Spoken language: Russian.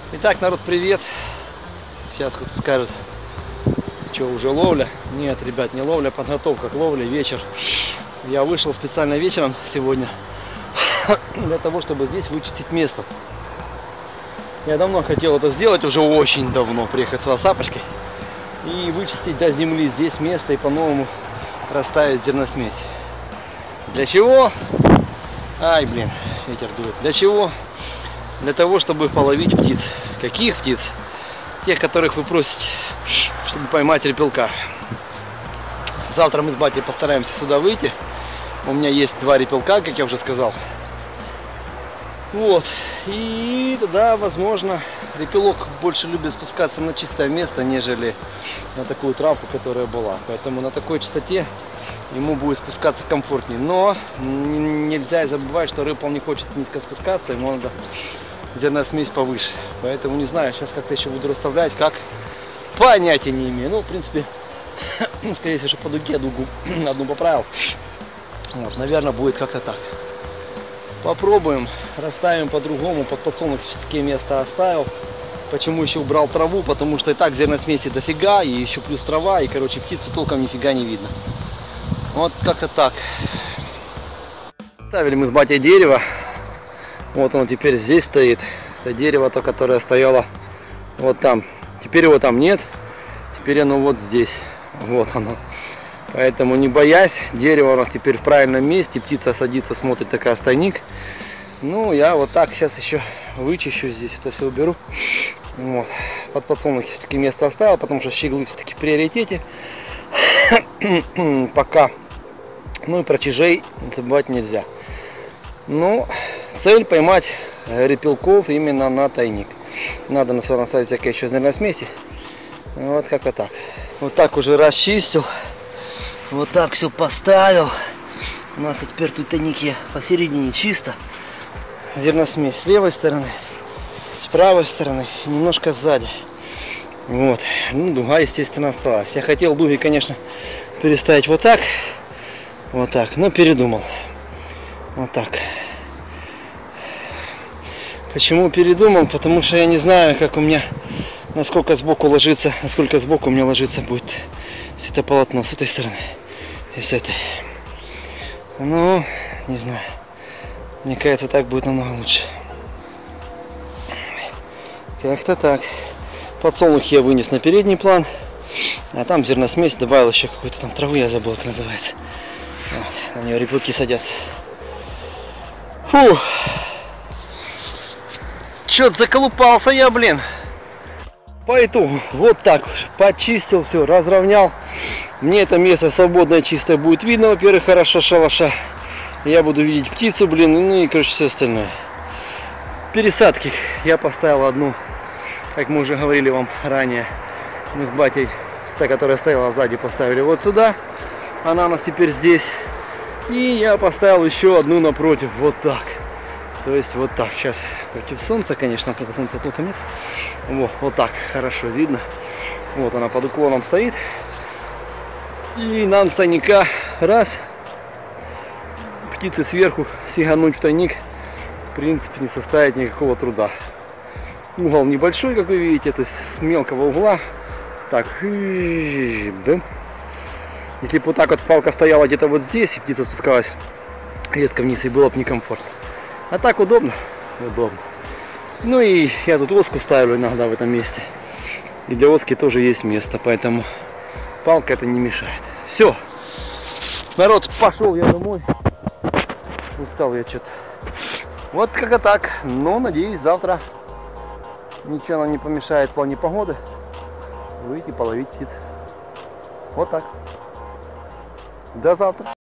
Итак, народ, привет! Сейчас кто-то скажет, что уже ловля? Нет, ребят, не ловля, подготовка к ловле, вечер. Я вышел специально вечером сегодня для того, чтобы здесь вычистить место. Я давно хотел это сделать, уже очень давно, приехать сюда с сапочкой и вычистить до земли здесь место и по-новому расставить зерносмесь. Для чего? Ай, блин, ветер дует. Для чего? Для того, чтобы половить птиц. Каких птиц? Тех, которых вы просите, чтобы поймать репелка. Завтра мы с батей постараемся сюда выйти. У меня есть 2 репелка, как я уже сказал. Вот. И тогда, возможно, репелок больше любит спускаться на чистое место, нежели на такую травку, которая была. Поэтому на такой частоте ему будет спускаться комфортнее. Но нельзя забывать, что репел не хочет низко спускаться, ему надо зерносмесь повыше. Поэтому не знаю, сейчас как-то еще буду расставлять, как, понятия не имею. Ну, в принципе, скорее всего, по дуге дугу одну поправил. Вот, наверное, будет как-то так. Попробуем, расставим по-другому. Под подсолнуховские места оставил. Почему еще убрал траву? Потому что и так зерносмеси дофига, и еще плюс трава, и, короче, птицу толком нифига не видно. Вот как-то так. Ставили мы с батей дерево. Вот он теперь здесь стоит. Это дерево, то, которое стояло вот там. Теперь его там нет. Теперь оно вот здесь. Вот оно. Поэтому не боясь, дерево у нас теперь в правильном месте. Птица садится, смотрит, такая стойник. Ну, я вот так сейчас еще вычищу здесь, это все уберу. Вот. Под подсолнухи все-таки место оставил, потому что щеглы все-таки в приоритете. Пока. Ну и про чижей забывать нельзя. Ну, цель поймать репелков именно на тайник. Надо на своем оставить всякие еще зерносмеси. Вот как-то так. Вот так уже расчистил. Вот так все поставил. У нас теперь тут тайники посередине чисто. Зерносмесь с левой стороны, с правой стороны, немножко сзади. Вот. Ну, дуга, естественно, осталась. Я хотел дуги, конечно, переставить вот так. Вот так, но передумал. Вот так. Почему передумал? Потому что я не знаю, как у меня, насколько сбоку ложится, насколько сбоку у меня ложится будет светополотно с этой стороны и с этой. Ну, не знаю. Мне кажется, так будет намного лучше. Как-то так. Подсолнухи я вынес на передний план, а там зерносмесь добавил еще какую-то там траву, я забыл, как называется. Вот, на нее репелки садятся. Фу! Чё-то заколупался я, блин. По итогу, вот так почистил все, разровнял. Мне это место свободное, чистое будет видно, во-первых, хорошо шалаша. Я буду видеть птицу, блин, ну и, короче, все остальное. Пересадки я поставил одну, как мы уже говорили вам ранее. Мы с батей, та, которая стояла сзади, поставили вот сюда. Она у нас теперь здесь. И я поставил еще одну напротив, вот так. То есть вот так. Сейчас против солнца, конечно, против солнца толком нет. Вот так, хорошо видно. Вот она под уклоном стоит. И нам с тайника раз. Птицы сверху сигануть в тайник, в принципе, не составит никакого труда. Угол небольшой, как вы видите, то есть с мелкого угла. Так, если бы вот так вот палка стояла где-то вот здесь, и птица спускалась резко вниз, и было бы некомфортно. А так удобно. Удобно. Ну и я тут оску ставлю иногда в этом месте. И для оски тоже есть место, поэтому палка это не мешает. Все. Народ, пошел я домой. Устал я что-то. Вот как-то так. Но надеюсь, завтра ничего нам не помешает в плане погоды выйти половить птиц. Вот так. До завтра.